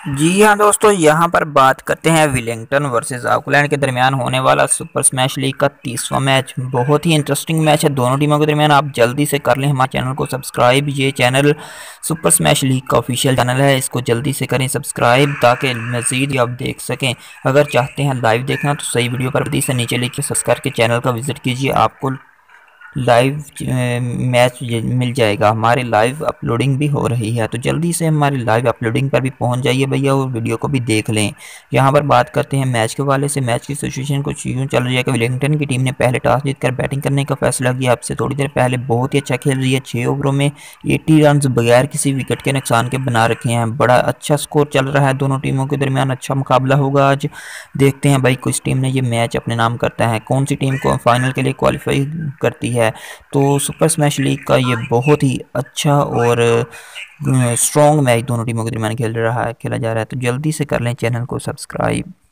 जी हाँ दोस्तों, यहाँ पर बात करते हैं विलिंगटन वर्सेस ऑकलैंड के दरमियान होने वाला सुपर स्मैश लीग का 30वां मैच। बहुत ही इंटरेस्टिंग मैच है दोनों टीमों के दरमियान। आप जल्दी से कर लें हमारे चैनल को सब्सक्राइब। ये चैनल सुपर स्मैश लीग का ऑफिशियल चैनल है, इसको जल्दी से करें सब्सक्राइब ताकि मज़ीद भी आप देख सकें। अगर चाहते हैं लाइव देखना तो सही वीडियो पर जल्दी से नीचे लिखिए सब्सक्राइब के चैनल का विजिट कीजिए, आपको लाइव मैच मिल जाएगा। हमारी लाइव अपलोडिंग भी हो रही है, तो जल्दी से हमारी लाइव अपलोडिंग पर भी पहुंच जाइए भैया और वीडियो को भी देख लें। यहाँ पर बात करते हैं मैच के वाले से। मैच की सिचुएशन कुछ यूँ चल रही है कि विलिंगटन की टीम ने पहले टॉस जीतकर बैटिंग करने का फैसला किया। अब से थोड़ी देर पहले बहुत ही अच्छा खेल रही है। 6 ओवरों में 80 रन बगैर किसी विकेट के नुकसान के बना रखे हैं। बड़ा अच्छा स्कोर चल रहा है दोनों टीमों के दरमियान। अच्छा मुकाबला होगा आज। देखते हैं भाई किस टीम ने ये मैच अपने नाम करता है, कौन सी टीम को फाइनल के लिए क्वालिफाई करती है। तो सुपर स्मैश लीग का ये बहुत ही अच्छा और स्ट्रॉन्ग मैच दोनों टीमों के दरमियान खेला जा रहा है। तो जल्दी से कर लें चैनल को सब्सक्राइब।